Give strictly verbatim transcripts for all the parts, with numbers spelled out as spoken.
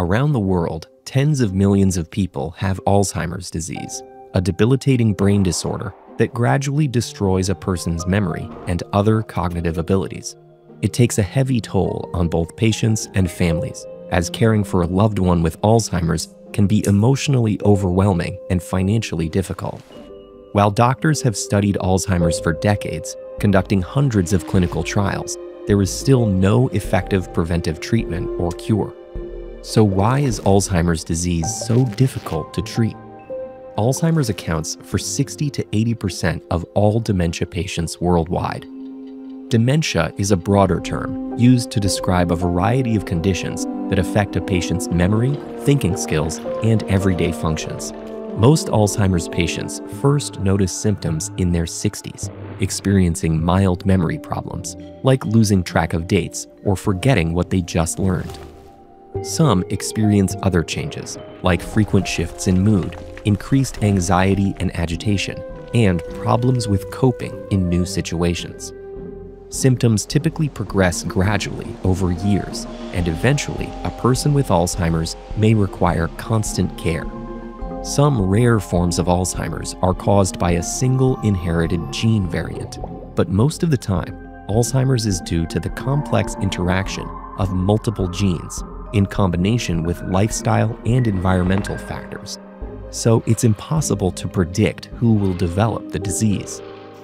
Around the world, tens of millions of people have Alzheimer's disease, a debilitating brain disorder that gradually destroys a person's memory and other cognitive abilities. It takes a heavy toll on both patients and families, as caring for a loved one with Alzheimer's can be emotionally overwhelming and financially difficult. While doctors have studied Alzheimer's for decades, conducting hundreds of clinical trials, there is still no effective preventive treatment or cure. So why is Alzheimer's disease so difficult to treat? Alzheimer's accounts for sixty to eighty percent of all dementia patients worldwide. Dementia is a broader term used to describe a variety of conditions that affect a patient's memory, thinking skills, and everyday functions. Most Alzheimer's patients first notice symptoms in their sixties, experiencing mild memory problems, like losing track of dates or forgetting what they just learned. Some experience other changes, like frequent shifts in mood, increased anxiety and agitation, and problems with coping in new situations. Symptoms typically progress gradually over years, and eventually a person with Alzheimer's may require constant care. Some rare forms of Alzheimer's are caused by a single inherited gene variant, but most of the time, Alzheimer's is due to the complex interaction of multiple genes in combination with lifestyle and environmental factors. So it's impossible to predict who will develop the disease.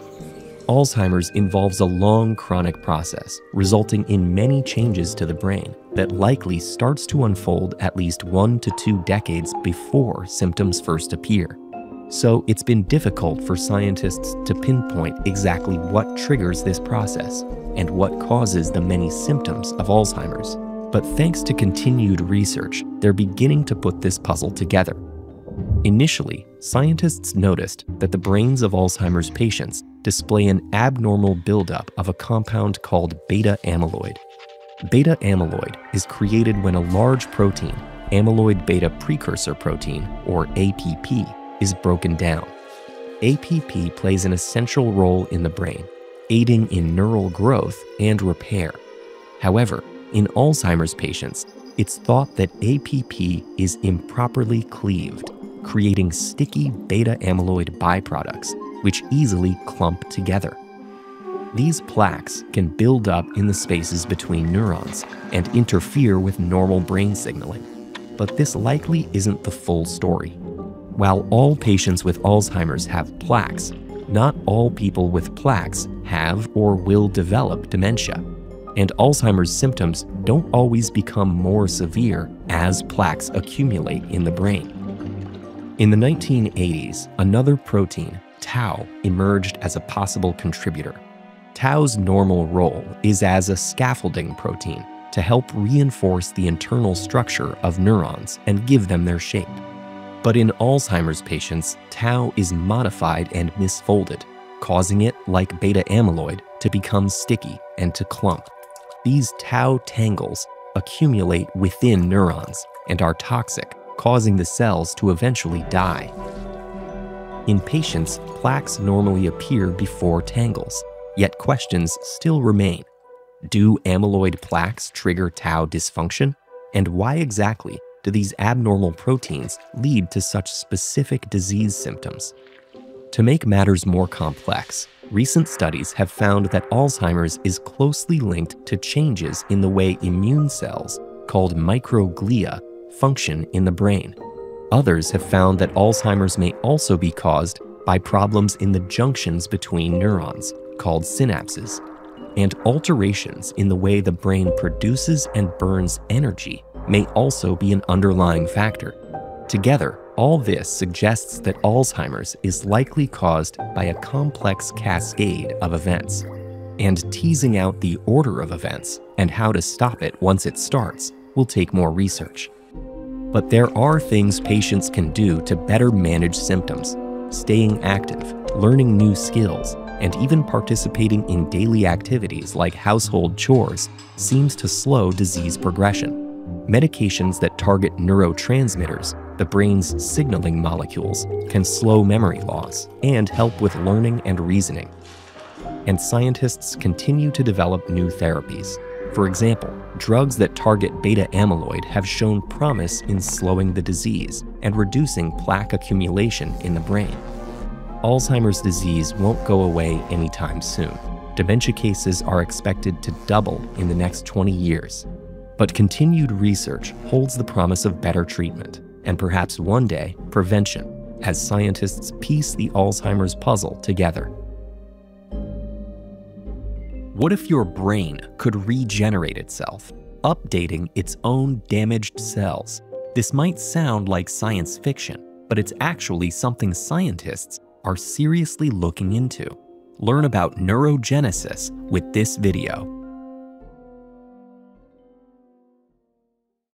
Alzheimer's involves a long chronic process, resulting in many changes to the brain that likely starts to unfold at least one to two decades before symptoms first appear. So it's been difficult for scientists to pinpoint exactly what triggers this process and what causes the many symptoms of Alzheimer's. But thanks to continued research, they're beginning to put this puzzle together. Initially, scientists noticed that the brains of Alzheimer's patients display an abnormal buildup of a compound called beta amyloid. Beta amyloid is created when a large protein, amyloid beta precursor protein, or A P P, is broken down. A P P plays an essential role in the brain, aiding in neural growth and repair. However, in Alzheimer's patients, it's thought that A P P is improperly cleaved, creating sticky beta amyloid byproducts, which easily clump together. These plaques can build up in the spaces between neurons and interfere with normal brain signaling. But this likely isn't the full story. While all patients with Alzheimer's have plaques, not all people with plaques have or will develop dementia. And Alzheimer's symptoms don't always become more severe as plaques accumulate in the brain. In the nineteen eighties, another protein, tau, emerged as a possible contributor. Tau's normal role is as a scaffolding protein to help reinforce the internal structure of neurons and give them their shape. But in Alzheimer's patients, tau is modified and misfolded, causing it, like beta amyloid, to become sticky and to clump. These tau tangles accumulate within neurons and are toxic, causing the cells to eventually die. In patients, plaques normally appear before tangles, yet questions still remain. Do amyloid plaques trigger tau dysfunction? And why exactly do these abnormal proteins lead to such specific disease symptoms? To make matters more complex, recent studies have found that Alzheimer's is closely linked to changes in the way immune cells, called microglia, function in the brain. Others have found that Alzheimer's may also be caused by problems in the junctions between neurons, called synapses, and alterations in the way the brain produces and burns energy may also be an underlying factor. Together, all this suggests that Alzheimer's is likely caused by a complex cascade of events, and teasing out the order of events and how to stop it once it starts will take more research. But there are things patients can do to better manage symptoms. Staying active, learning new skills, and even participating in daily activities like household chores seems to slow disease progression. Medications that target neurotransmitters, the brain's signaling molecules, can slow memory loss and help with learning and reasoning. And scientists continue to develop new therapies, For example, drugs that target beta amyloid have shown promise in slowing the disease and reducing plaque accumulation in the brain. Alzheimer's disease won't go away anytime soon. Dementia cases are expected to double in the next twenty years. But continued research holds the promise of better treatment, and perhaps one day, prevention, as scientists piece the Alzheimer's puzzle together. What if your brain could regenerate itself, updating its own damaged cells? This might sound like science fiction, but it's actually something scientists are seriously looking into. Learn about neurogenesis with this video.